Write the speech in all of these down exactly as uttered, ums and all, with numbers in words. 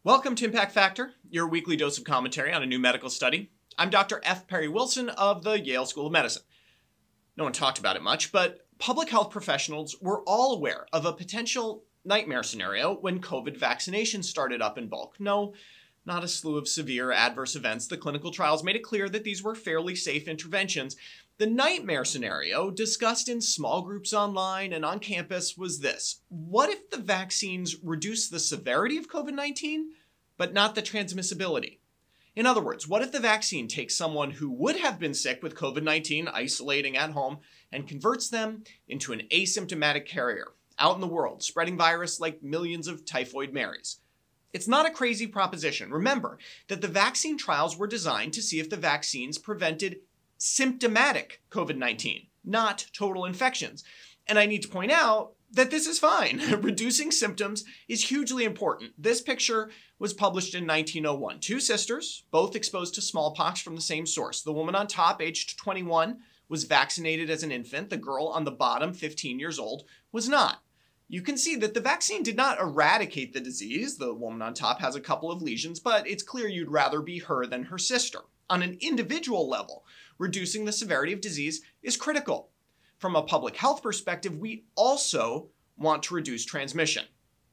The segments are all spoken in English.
Welcome to Impact Factor, your weekly dose of commentary on a new medical study. I'm Doctor F. Perry Wilson of the Yale School of Medicine. No one talked about it much, but public health professionals were all aware of a potential nightmare scenario when COVID vaccinations started up in bulk. No, not a slew of severe adverse events. The clinical trials made it clear that these were fairly safe interventions. The nightmare scenario, discussed in small groups online and on campus, was this. What if the vaccines reduce the severity of COVID nineteen, but not the transmissibility? In other words, what if the vaccine takes someone who would have been sick with COVID nineteen, isolating at home, and converts them into an asymptomatic carrier, out in the world, spreading virus like millions of typhoid Marys? It's not a crazy proposition. Remember that the vaccine trials were designed to see if the vaccines prevented symptomatic COVID nineteen, not total infections. And I need to point out that this is fine. Reducing symptoms is hugely important. This picture was published in nineteen oh one. Two sisters, both exposed to smallpox from the same source. The woman on top, aged twenty-one, was vaccinated as an infant. The girl on the bottom, fifteen years old, was not. You can see that the vaccine did not eradicate the disease. The woman on top has a couple of lesions, but it's clear you'd rather be her than her sister. On an individual level, reducing the severity of disease is critical. From a public health perspective, we also want to reduce transmission.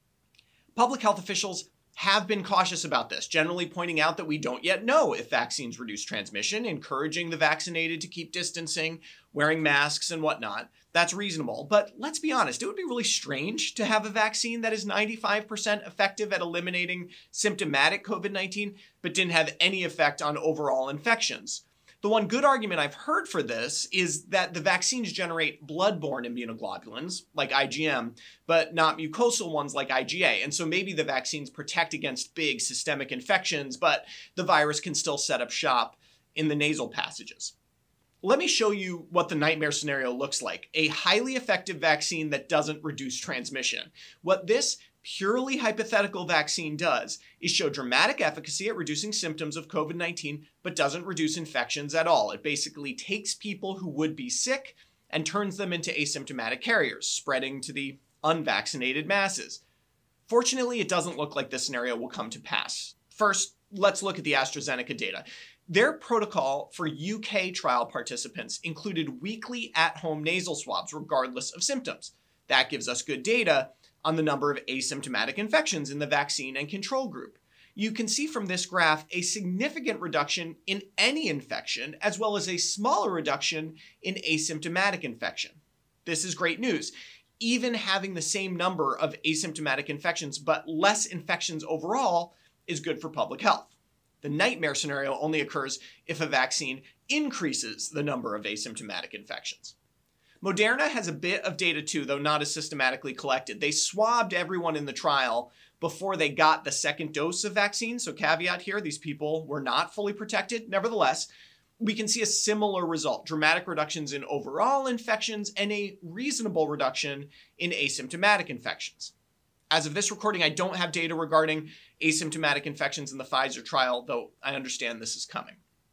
Public health officials have been cautious about this, generally pointing out that we don't yet know if vaccines reduce transmission, encouraging the vaccinated to keep distancing, wearing masks and whatnot. That's reasonable, but let's be honest, it would be really strange to have a vaccine that is ninety-five percent effective at eliminating symptomatic COVID nineteen, but didn't have any effect on overall infections. The one good argument I've heard for this is that the vaccines generate blood-borne immunoglobulins, like I G M, but not mucosal ones like I G A. And so maybe the vaccines protect against big systemic infections, but the virus can still set up shop in the nasal passages. Let me show you what the nightmare scenario looks like. A highly effective vaccine that doesn't reduce transmission. What this purely hypothetical vaccine does is show dramatic efficacy at reducing symptoms of COVID nineteen, but doesn't reduce infections at all. It basically takes people who would be sick and turns them into asymptomatic carriers, spreading to the unvaccinated masses. Fortunately, it doesn't look like this scenario will come to pass. First, let's look at the AstraZeneca data. Their protocol for U K trial participants included weekly at-home nasal swabs regardless of symptoms. That gives us good data on the number of asymptomatic infections in the vaccine and control group. You can see from this graph a significant reduction in any infection, as well as a smaller reduction in asymptomatic infection. This is great news. Even having the same number of asymptomatic infections, but less infections overall, is good for public health. The nightmare scenario only occurs if a vaccine increases the number of asymptomatic infections. Moderna has a bit of data too, though not as systematically collected. They swabbed everyone in the trial before they got the second dose of vaccine. So caveat here, these people were not fully protected. Nevertheless, we can see a similar result, dramatic reductions in overall infections and a reasonable reduction in asymptomatic infections. As of this recording, I don't have data regarding asymptomatic infections in the Pfizer trial, though I understand this is coming.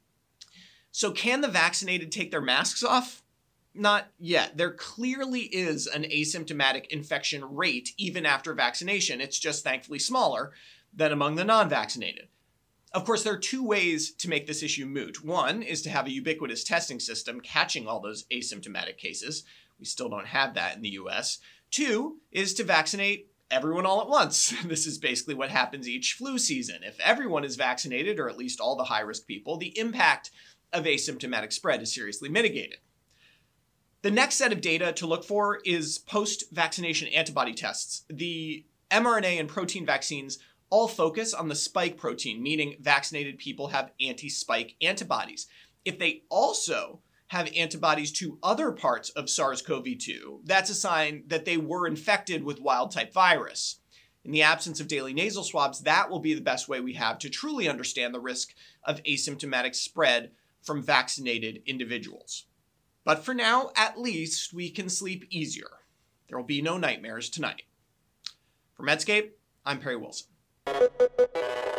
So can the vaccinated take their masks off? Not yet. There clearly is an asymptomatic infection rate even after vaccination. It's just thankfully smaller than among the non-vaccinated. Of course, there are two ways to make this issue moot. One is to have a ubiquitous testing system catching all those asymptomatic cases. We still don't have that in the U S. Two is to vaccinate everyone all at once. This is basically what happens each flu season. If everyone is vaccinated, or at least all the high-risk people, the impact of asymptomatic spread is seriously mitigated. The next set of data to look for is post-vaccination antibody tests. The mRNA and protein vaccines all focus on the spike protein, meaning vaccinated people have anti-spike antibodies. If they also have antibodies to other parts of SARS-C o V two, that's a sign that they were infected with wild-type virus. In the absence of daily nasal swabs, that will be the best way we have to truly understand the risk of asymptomatic spread from vaccinated individuals. But for now, at least, we can sleep easier. There will be no nightmares tonight. For Medscape, I'm Perry Wilson.